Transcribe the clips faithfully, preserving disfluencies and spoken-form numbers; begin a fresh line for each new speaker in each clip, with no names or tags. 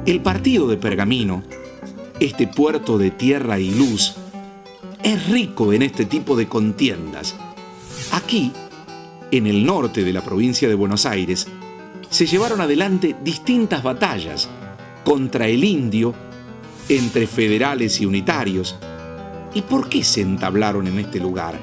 El partido de Pergamino, este puerto de tierra y luz, es rico en este tipo de contiendas. Aquí, en el norte de la provincia de Buenos Aires, se llevaron adelante distintas batallas contra el indio, entre federales y unitarios. ¿Y por qué se entablaron en este lugar?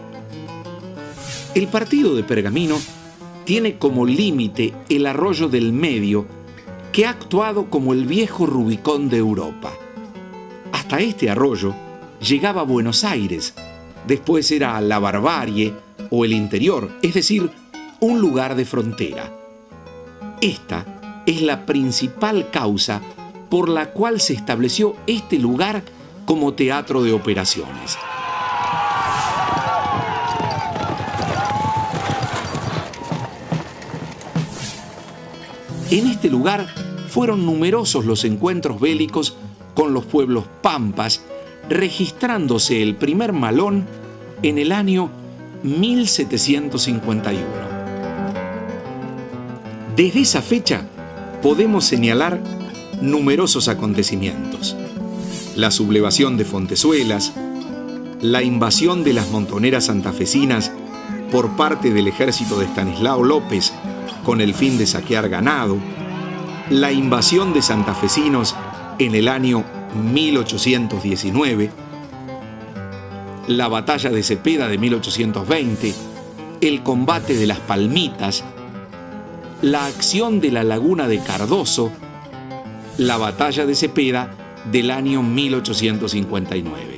El partido de Pergamino tiene como límite el arroyo del Medio, que ha actuado como el viejo Rubicón de Europa. Hasta este arroyo llegaba Buenos Aires, después era la barbarie o el interior, es decir, un lugar de frontera. Esta es la principal causa por la cual se estableció este lugar como teatro de operaciones. En este lugar fueron numerosos los encuentros bélicos con los pueblos pampas, registrándose el primer malón en el año mil setecientos cincuenta y uno. Desde esa fecha podemos señalar numerosos acontecimientos: la sublevación de Fontezuelas, la invasión de las montoneras santafesinas por parte del ejército de Estanislao López con el fin de saquear ganado, la invasión de santafesinos en el año mil ochocientos diecinueve, la batalla de Cepeda de mil ochocientos veinte, el combate de las Palmitas, la acción de la laguna de Cardoso, la batalla de Cepeda del año mil ochocientos cincuenta y nueve.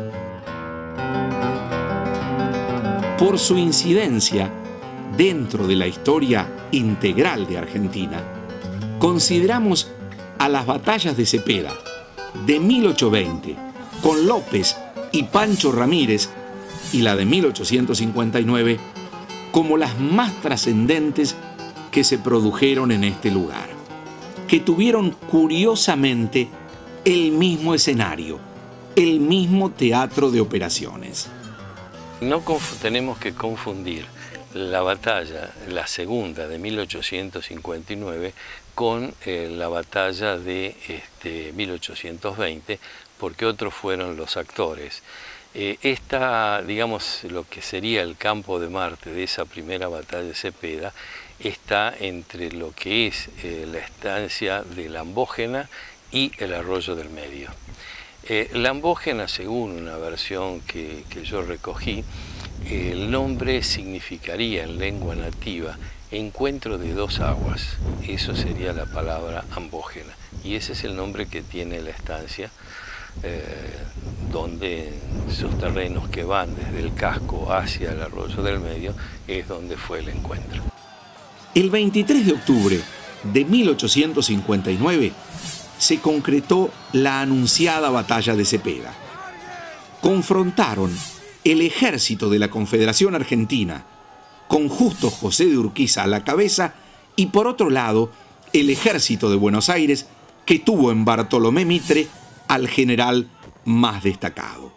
Por su incidencia dentro de la historia integral de Argentina, consideramos a las batallas de Cepeda de mil ochocientos veinte con López y Pancho Ramírez y la de mil ochocientos cincuenta y nueve como las más trascendentes que se produjeron en este lugar, que tuvieron curiosamente el mismo escenario, el mismo teatro de operaciones.
No tenemos que confundir la batalla, la segunda de mil ochocientos cincuenta y nueve, con eh, la batalla de este, mil ochocientos veinte, porque otros fueron los actores. Eh, esta, digamos, lo que sería el campo de Marte de esa primera batalla de Cepeda, está entre lo que es eh, la estancia de Lambógena y el arroyo del Medio. Eh, Lambógena, según una versión que, que yo recogí, eh, el nombre significaría en lengua nativa encuentro de dos aguas. Eso sería la palabra Ambógena, y ese es el nombre que tiene la estancia, eh, donde esos terrenos que van desde el casco hacia el arroyo del Medio es donde fue el encuentro.
El veintitrés de octubre de mil ochocientos cincuenta y nueve se concretó la anunciada batalla de Cepeda. Confrontaron el ejército de la Confederación Argentina, con Justo José de Urquiza a la cabeza, y por otro lado, el ejército de Buenos Aires, que tuvo en Bartolomé Mitre al general más destacado.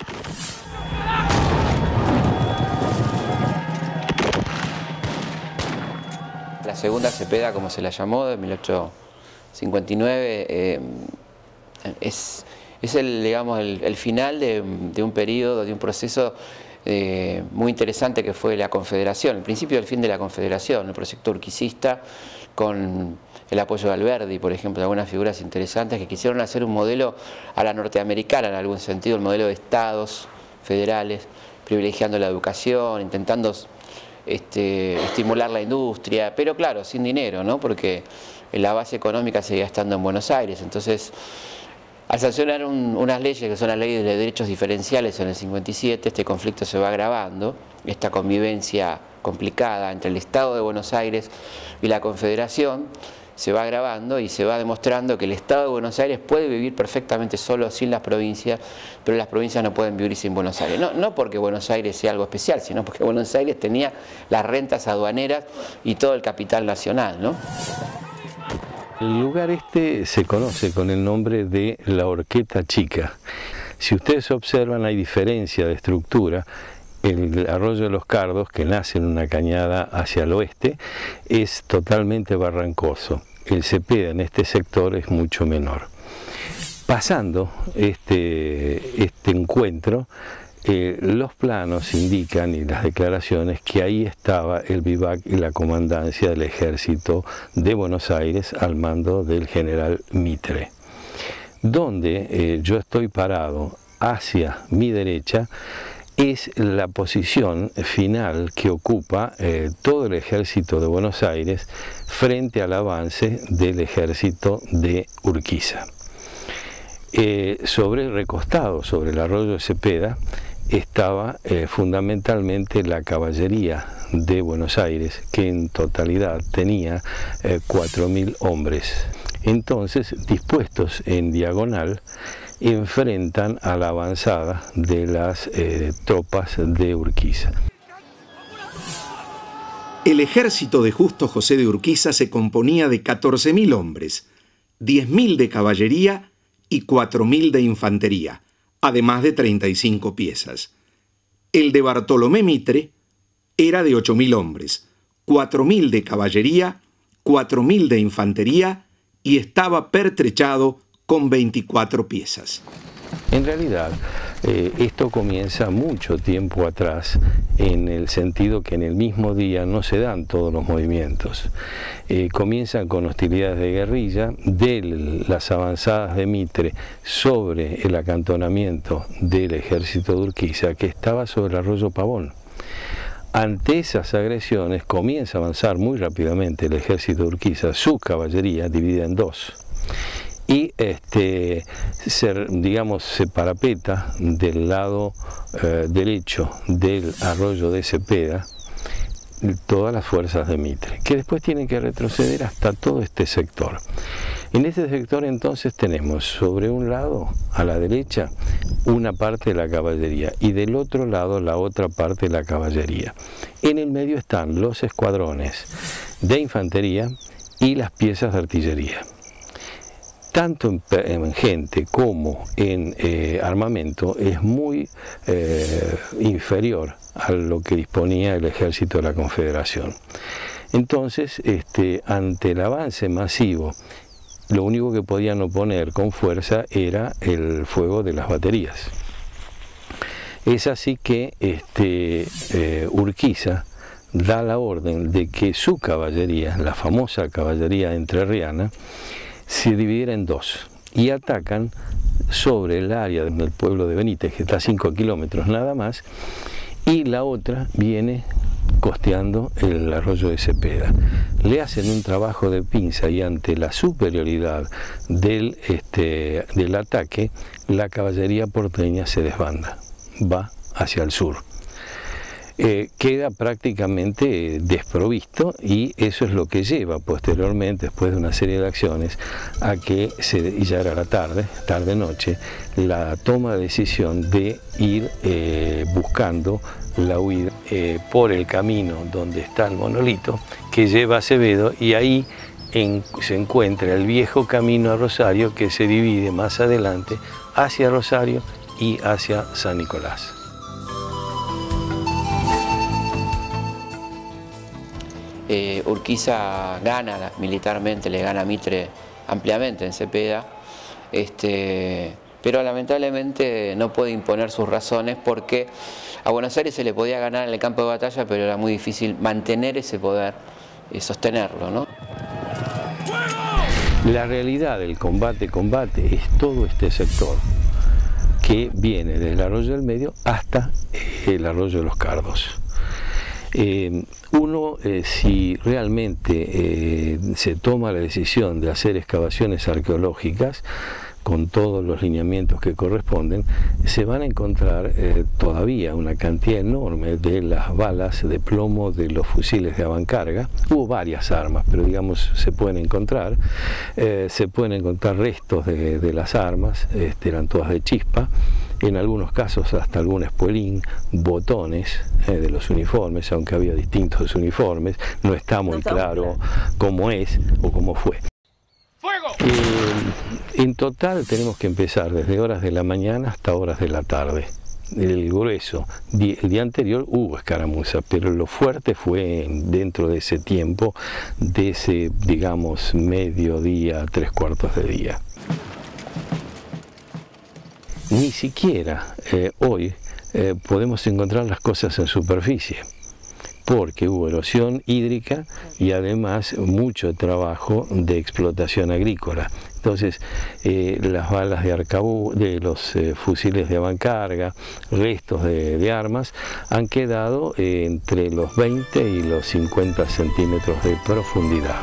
La segunda Cepeda, como se la llamó, de mil ochocientos cincuenta y nueve, eh, es, es el, digamos, el, el final de, de un periodo, de un proceso eh, muy interesante que fue la Confederación, el principio del fin de la Confederación, el proyecto urquicista, con el apoyo de Alberdi, por ejemplo, de algunas figuras interesantes que quisieron hacer un modelo a la norteamericana en algún sentido, el modelo de estados federales, privilegiando la educación, intentando Este, estimular la industria, pero claro, sin dinero, ¿no? Porque la base económica seguía estando en Buenos Aires. Entonces, al sancionar un, unas leyes que son las leyes de derechos diferenciales en el cincuenta y siete, este conflicto se va agravando, esta convivencia complicada entre el Estado de Buenos Aires y la Confederación se va agravando y se va demostrando que el Estado de Buenos Aires puede vivir perfectamente solo sin las provincias, pero las provincias no pueden vivir sin Buenos Aires. No, no porque Buenos Aires sea algo especial, sino porque Buenos Aires tenía las rentas aduaneras y todo el capital nacional, ¿no?
El lugar este se conoce con el nombre de la Horqueta Chica. Si ustedes observan, hay diferencia de estructura. El arroyo de los Cardos, que nace en una cañada hacia el oeste, es totalmente barrancoso. el Cepeda en este sector es mucho menor. Pasando este, este encuentro, eh, los planos indican y las declaraciones que ahí estaba el vivac y la comandancia del ejército de Buenos Aires al mando del general Mitre. Donde eh, yo estoy parado hacia mi derecha es la posición final que ocupa eh, todo el ejército de Buenos Aires frente al avance del ejército de Urquiza. Eh, sobre recostado sobre el arroyo de Cepeda estaba eh, fundamentalmente la caballería de Buenos Aires, que en totalidad tenía eh, cuatro mil hombres. Entonces, dispuestos en diagonal, enfrentan a la avanzada de las eh, tropas de Urquiza.
El ejército de Justo José de Urquiza se componía de catorce mil hombres, diez mil de caballería y cuatro mil de infantería, además de treinta y cinco piezas. El de Bartolomé Mitre era de ocho mil hombres, cuatro mil de caballería, cuatro mil de infantería y estaba pertrechado con veinticuatro piezas.
En realidad, eh, esto comienza mucho tiempo atrás, en el sentido que en el mismo día no se dan todos los movimientos. Eh, comienzan con hostilidades de guerrilla, de las avanzadas de Mitre sobre el acantonamiento del ejército de Urquiza, que estaba sobre el arroyo Pavón. Ante esas agresiones comienza a avanzar muy rápidamente el ejército de Urquiza, su caballería dividida en dos. Y este, se, digamos, se parapeta del lado eh, derecho del arroyo de Cepeda todas las fuerzas de Mitre, que después tienen que retroceder hasta todo este sector. En este sector entonces tenemos sobre un lado, a la derecha, una parte de la caballería y del otro lado la otra parte de la caballería. En el medio están los escuadrones de infantería y las piezas de artillería. Tanto en, en gente como en eh, armamento es muy eh, inferior a lo que disponía el ejército de la Confederación. Entonces, este, ante el avance masivo, lo único que podían oponer con fuerza era el fuego de las baterías. Es así que este, eh, Urquiza da la orden de que su caballería, la famosa caballería entrerriana, se dividiera en dos y atacan sobre el área del pueblo de Benítez, que está a cinco kilómetros nada más, y la otra viene costeando el arroyo de Cepeda. Le hacen un trabajo de pinza y ante la superioridad del, este, del ataque, la caballería porteña se desbanda, va hacia el sur. Eh, queda prácticamente desprovisto y eso es lo que lleva posteriormente, después de una serie de acciones, a que, se, y ya era la tarde, tarde-noche, la toma de decisión de ir eh, buscando la huida eh, por el camino donde está el monolito que lleva a Acevedo, y ahí en, se encuentra el viejo camino a Rosario que se divide más adelante hacia Rosario y hacia San Nicolás.
Eh, Urquiza gana militarmente, le gana a Mitre ampliamente en Cepeda, este, pero lamentablemente no puede imponer sus razones porque a Buenos Aires se le podía ganar en el campo de batalla, pero era muy difícil mantener ese poder y sostenerlo, ¿no?
La realidad del combate-combate es todo este sector que viene desde el arroyo del medio hasta el arroyo de los Cardos. Eh, uno, eh, si realmente eh, se toma la decisión de hacer excavaciones arqueológicas con todos los lineamientos que corresponden, se van a encontrar eh, todavía una cantidad enorme de las balas de plomo de los fusiles de avancarga. Hubo varias armas, pero digamos se pueden encontrar, eh, se pueden encontrar restos de, de las armas, este, eran todas de chispa, en algunos casos hasta algún espuelín, botones eh, de los uniformes, aunque había distintos uniformes, no está muy claro cómo es o cómo fue. Eh, en total tenemos que empezar desde horas de la mañana hasta horas de la tarde el grueso. El día anterior hubo escaramuza, pero lo fuerte fue dentro de ese tiempo, de ese, digamos, mediodía, tres cuartos de día. Ni siquiera eh, hoy eh, podemos encontrar las cosas en superficie, porque hubo erosión hídrica y además mucho trabajo de explotación agrícola. Entonces, eh, las balas de arcabuz, de los eh, fusiles de avancarga, restos de, de armas, han quedado eh, entre los veinte y los cincuenta centímetros de profundidad.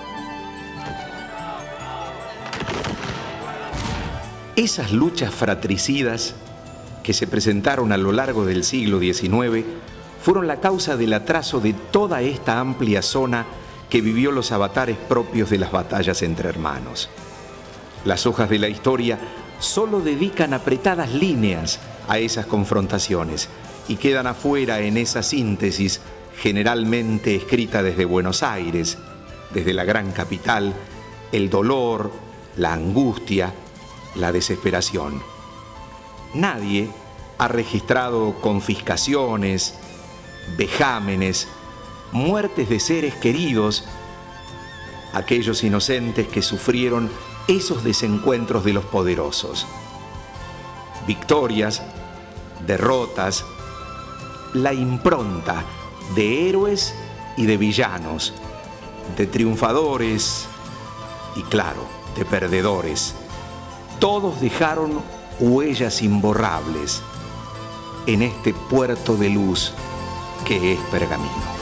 Esas luchas fratricidas que se presentaron a lo largo del siglo diecinueve fueron la causa del atraso de toda esta amplia zona que vivió los avatares propios de las batallas entre hermanos. Las hojas de la historia solo dedican apretadas líneas a esas confrontaciones y quedan afuera en esa síntesis generalmente escrita desde Buenos Aires, desde la gran capital, el dolor, la angustia, la desesperación. Nadie ha registrado confiscaciones, vejámenes, muertes de seres queridos, aquellos inocentes que sufrieron esos desencuentros de los poderosos. Victorias, derrotas, la impronta de héroes y de villanos, de triunfadores y, claro, de perdedores. Todos dejaron huellas imborrables en este puerto de luz que es Pergamino.